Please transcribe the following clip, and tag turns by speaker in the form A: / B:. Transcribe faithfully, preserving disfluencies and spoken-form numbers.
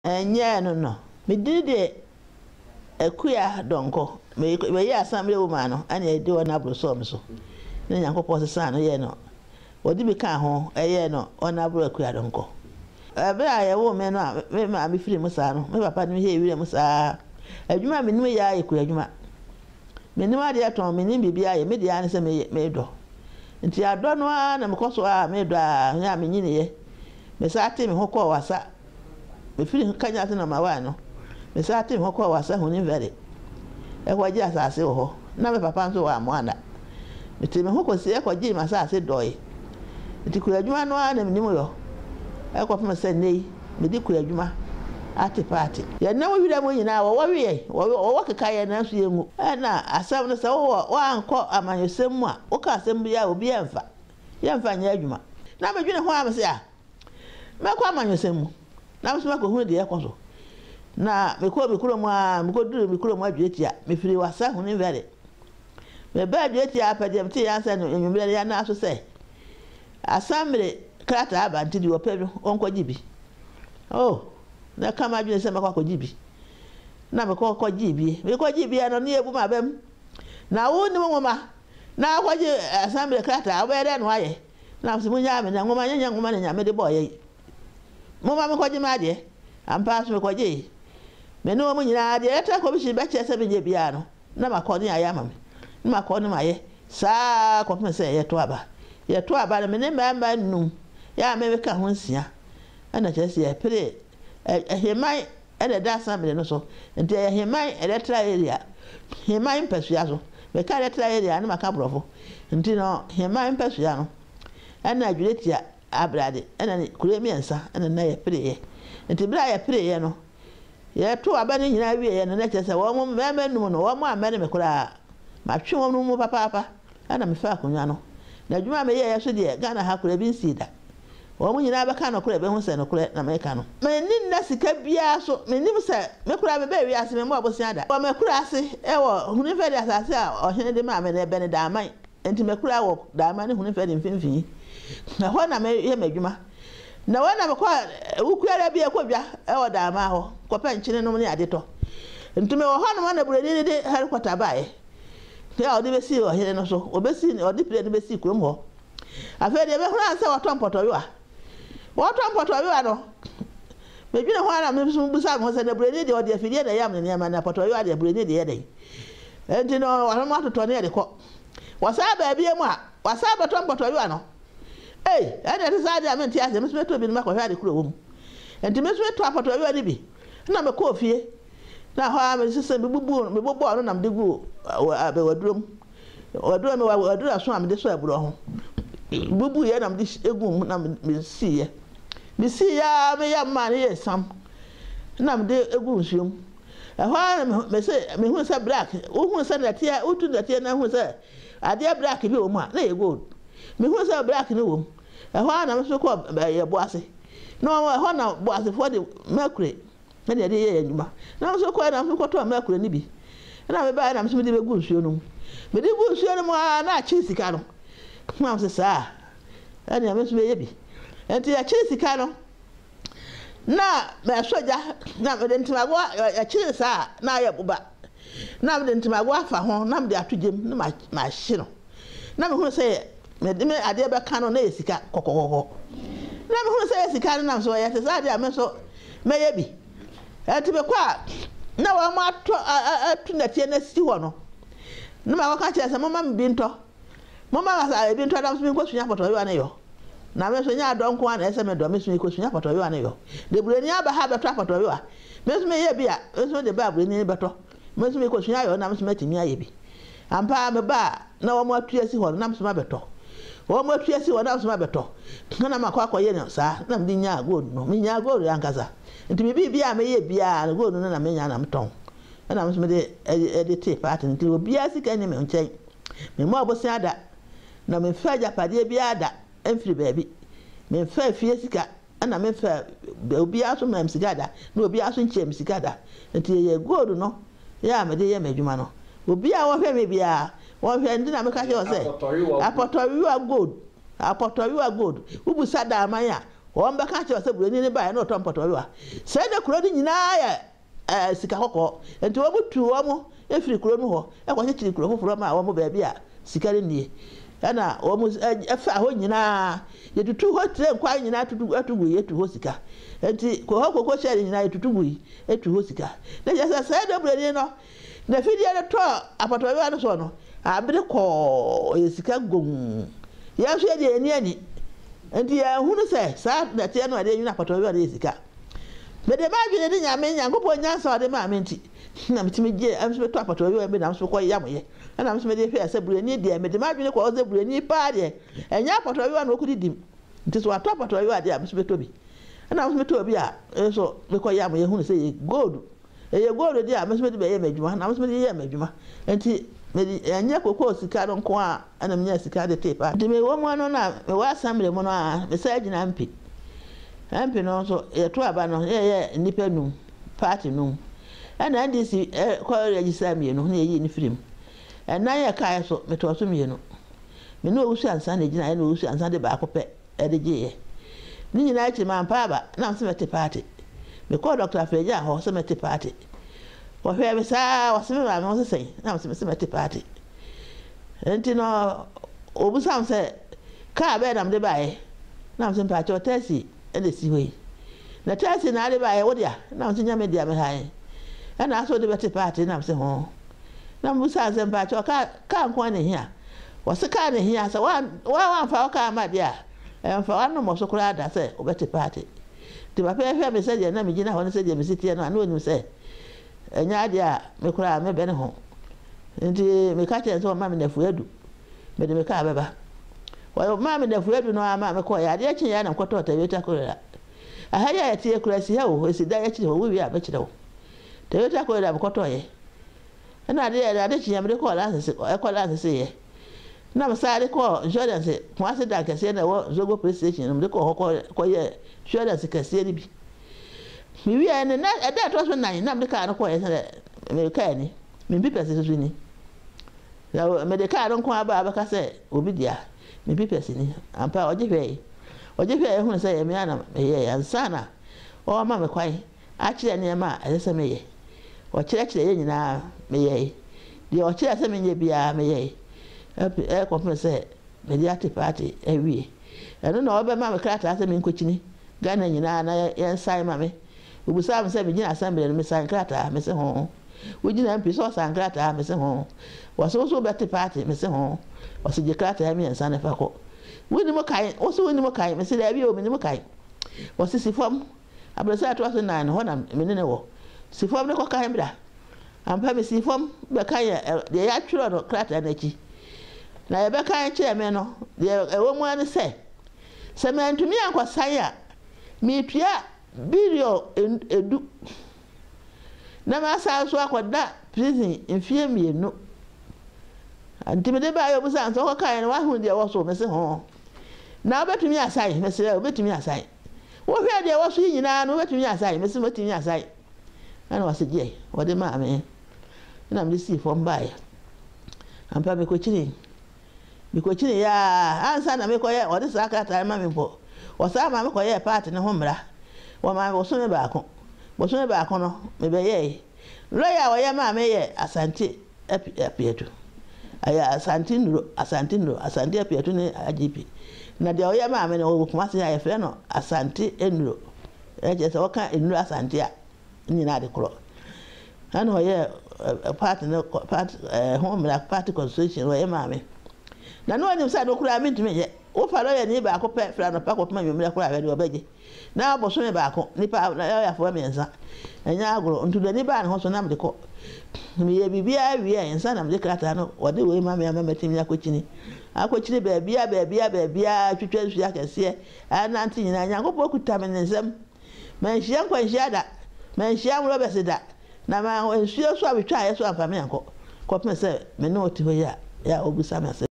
A: enye no no me di de Akua Donkor me me ya assembly woman no ana e de wona bro so so na Nyankopɔ sesa no ye no wodi bi ka ho eye no ona bro Akua Donkor ebe a ye wo me no me ma me firi musa no me papa no he wire musa adwuma me nim ya Akua adwuma me nim ade aton me nim bibia ye me de ya ne se me me do nti ado no a na me koso a me do a nya me nyine ye me sa ate me ho ko wasa me firi kanya ate na mawa no me sa ate me ho ko wasa ho ni vere e ko ji asase ho na me papa nso wa mo ana me te me ho ko se e ko ji ma sa ase doye nti ku adwuma no a na me nim yo e ko fama se nei me di ku adwuma ate party ya na wo wira mo nyina wo wo wie wo wo keka ye na so yengu e na asam no se wo wo anko amanyosem mu a wo ka asem bia obi emfa ye mfa nya adwuma na me dwene ho am se a me kwa amanyosem mu na me so ko hu de e ko so na me ko me kuro mu a me ko duru me kuro mu adwetia me firi wasa hu ni vere me ba adwetia apedem ti ya se no enwumere ya na so se asamre krata abanti di opedo onko jibi oh na kama dwene se makwa ko jibi na me ko ko jibi me ko jibi no ne ebu mabem na wo ni ngoma na ko ji asamble krata awere no aye na so munya me na ngoma nyanya ngoma na nyame de boye mo ma me ko ji ma de ampa so me ko ji me no mo nyina de eta ko bi shi be che se be je bia no na makọ ni aya ma me na makọ ni ma ye saa ko me se ye to aba ye to aba na me ne ma ma num ya me be ka ho nsia ana che se ye pere heman ene da assembly no so nti heman electoral area heman pesua so me ka electoral area na maka brofo nti no heman pesua no ana adwuretia abrade ana ni kuremi ensa ana na ye pere ye nti bra ye pere ye no ye to aba ni nyina wie ye no na chese wo mo mema num no wo mo amene me kura ma twe wo no papa papa ana me fa akonwa no na dwuma me ye ye so de Ghana ha kura bi nsida wo mo nyina baka no kura be hu se no kura na me ka no me ni na sika bia so me nim se me kura be be wi ase me mo abosia da wo me kura ase e wo hunu fe de asase a ohene de ma me na be ne da aman enti me kura wo da aman ne hunu fe de mfimfini na ho na me ye madwuma na wana me kwa wukuara bia kwa bia e wo da aman ho ko pa nchine no ne ade to enti me wo ho no na bure ni de helicopter bae ya odi be si ohene no so obesi odi pire ni be si kurom ho afa de be hu anse wo tompoto yo a wo tompoto yo a no me dwene ho ana me so busa mo se na bure ni de odi afidie na yam ne ma na poto yo a de bure ni de ye de enti no wa mo atoto ne de ko wasa ba bia mu a wasa ba tompoto yo a no eh ene te sa de amenti ase me so to bi ma ko hwa de kuro wo mu enti me so to apoto yo ni bi na me ko fie na ho a me sese me bubu me bobo no na me de gu abe wadurom wadurom me wadura so am de so aburo ho bubu ye na me egu na me si ye me si ya me ya ma ne sam na me de egu nsuom e ho a me se me hu se black wo hu se na tie wo tu na tie na hu se ade black bi wo mu a na ye gold me hu se black ne wo mu e ho a na me so ko ye bo ase no ho na bo ase for de mercury na de ye nyuma na so ko na so ko to mercury ni bi na me ba na me so de be gu nsuo no me de gu nsuo no mu a na chi sika no ma se sa ani me so be ye bi enti ya chi sika no na me soja na me de ntimagwa ya chi sa na ya buba na me de ntimagwa fa ho na me de atogem na ma ma hye no na me hu se me de me ade be ka no na ye sika kokokoko na me hu se ye sika no na so ya se sa ade a me so me ye bi enti be kwa na wa ma to atu na tie na si ho no na ma ka che se mama me bi nto mama ga sa bi nto da so mi ko sunya poto yo ane yo na me so nya adonko ana ese me do me so mi ko sunya poto yo ane yo de bure ni aba ha be to poto yo a me so me ye bi a me so de ba bure ni be to me so mi ko sunya yo na me so matimi aye bi ampa me ba na wa mo atu asi ho na me so ma be to wa mo atu asi ho na me so ma be to na ma kwa kwa ye no sa na me nya gold no me nya gold ankaza nti me bi bia me ye bia na gold no na me nya na me ton na me so me de edit part nti obi asika ni me nchen me mo abosia da na me fa japade bia da emfiri baabi me fa fie sika na me fa obi aso ma msika da na obi aso nche msika da nti ye gold no ya me de ye madwuma no obi a wo hwe me bia wo hwe ndi na me ka che wo se apotowiwa gold apotowiwa gold ubusa da amanya wɔn bɛka kyerɛ sɛ buroni ne baeɛ na ɔtɔ mpɔtɔyɛ sɛ ne kuro no nyinaa yɛ ɛɛ sika kɔkɔɔ nti wɔn tu wɔn efiri kuro no hɔ ɛkɔ kyekyere kuro foforɔ ma wɔn baabi a sika no nie ɛna wɔn ɛfa hɔ nyinaa yɛtutu hɔ tire nkwa nyinaa tutu atu gu yɛtu hɔ sika nti kɔ hɔ kɔkɔ hyɛ nyinaa yɛtutu gu yi etu hɔ sika na yɛ sɛ sɛ ne buroni no na fidie no tɔ apɔtɔyɛ no so no abere kɔɔ yɛ sika gom yɛ nso yɛ deɛ ani ani nti yɛ hunu sɛ saa dɛteɛ no ade nwina apɔtɔyɛ no yɛ sika mede ma adwene ne nyame nyankopɔn nyansa ɔde ma me nti na metimi gye amso beto apɔtɔyɛ bi na amso kɔ yam yɛ na amso mede hwɛ sɛ burani deɛ mede ma adwene kɔ ɔsɛ burani paa deɛ ɛnya apɔtɔyɛ no okudi dim nti so atɔ apɔtɔyɛ ade amso beto bi na amso beto bi a so mekɔ yam yɛ hunu sɛ yɛ gold ɛyɛ gold deɛ amso mede bɛyɛ madwuma na amso mede yɛ madwuma nti mede ɛnyɛ kokɔ sika no nko a ana menya sika de tape a nti me wo mu no na me wa assembly mu no a me sa gyina mpi mpi no so yɛto aba no yɛ yɛ nipa num party num ɛna N D C kɔ register mienu na yɛyi ne firim ɛnan yɛ kae so me to so mienu me no owusu ansa na gyina ɛna owusu ansa de baako pɛ ɛde gye yɛ ni nyina akyi ma mpa aba na mse mete party me kɔ Doctor Afeja hɔ so mete party wɔhwɛ me saa wɔse me ma me ho sesɛn na mse mse mete party enti no obusam sɛ kaa bɛ nam de bae na mse mpa kyɛ taxi ɛna si hɔ yi na taxi na de bae wo dia na mse nya me dia me hae ɛna aso de bɛte party na mse ho na mbusa sɛ mpa kyɛ ka ka nko ne hia wɔse ka ne hia sɛ wa wa mfa ka ma dia ɛmfa wa no mo so kora da sɛ obɛte party de ba pɛ hwɛ me sɛ dia na me gina hɔ ne sɛ dia me sitie no ana onim sɛ ɛnya ade a me kora me bɛ ne ho nti me ka kyerɛ sɛ ma me nafu adu me de me ka bɛba wɔyɛ ma me nafu adu no ama me kɔ ya ade akyi ya na nkɔtɔ Toyota Corolla aha ya tie kura si ha wo esi da ya kyerɛ wo wi a bɛkyerɛ wo Toyota Corolla me kɔtɔ yɛ ɛna ade ya ade kyi ya me de kɔ license ɛkɔ license yɛ na me sa de kɔ insurance ko accident kɛse na wɔ Zogo police station me de kɔ hɔ kɔ yɛ insurance kɛse ni bi mi wi ene na ɛda to so nan na me ka no kɔ yɛ sɛ me ka ni me bi pɛse so ni ya me de ka no kɔ aba aba ka sɛ obi dia me bi pɛse ni ampa ɔgye hwɛ ɔgye hwɛ hu sɛ yɛ me ana me yɛ ansa na o ma me kwai a kyerɛ ne ma a sɛ me yɛ o kyerɛ kyerɛ yɛ nyina me yɛ de o kyerɛ sɛ me nyɛ bia me yɛ e ko pɛ sɛ me dia te party e wie ɛno na ɔbɛ ma me krata sɛ me nkɔkyini Ghana nyina na yɛ nsan ma me ubusa me sɛ me gyina assembly no me san krata me se ho wo gyina mpi so san krata me se ho wo so so bɛte party me se ho wo so gye krata me nsan ne fa kɔ wo ni mo kai wo so ni mo kai me se da bi o me ni mo kai wo se sifam abrasa to so nan ho na me ne ne wo sifam ne kɔ kai bra ampa me sifam be kai de ya twiro no krata na chi na ye be kai kyerɛ me no de ɛwɔ mu ane sɛ sɛ me ntumi ankɔsan a me tua billion edu na ma sa so akɔda prison mfie mienu antime de ba yo busa nso kɔ kan wa hu de wɔ so me se ho na obetumi asan me se obetumi asan wo hwɛ de wɔ so nyina no obetumi asan me se obetumi asan ana wɔ se gye wɔ de ma me na me si fo mbae ampa me ko kyiri me ko kyiri ya ansa na me kɔ yɛ wɔ de sa ka ta ma me mpo wɔ sa ma me kɔ yɛ party ne ho mra wo ma wo so me ba ko wo so me ba ko no me be ye lawyer wo ye ma me ye asante apietu aya asante nuro asante nuro asante apietu ne agipi na de wo ye ma me no wo kuma se ya fre no asante enuro e je se wo kan enuro asante a nyina de kro ana wo ye party no party ho mra party constitution wo ye ma me na no nim sa do kura me ntumi ye wo fa lawyer ni ba ko pe fra no pa ko tuma nwumra kura we de obaje na aboso me ba ko nipa ya fo me nsa enya agoro ntu de ni ba ne ho so na me de ko me ye bibia wie nsa na me de krata no wode we ma me ama matimi akokyini akokyini ba bia ba bia ba bia twetwa su akese ananti nyina nyankopɔ kuta me nsam man hia nkwa hia da man hia mro bese da na ma nsuo so abetwa ayeso amfa me yankɔ ko pɛ sɛ me no oti ho ya ya obusa me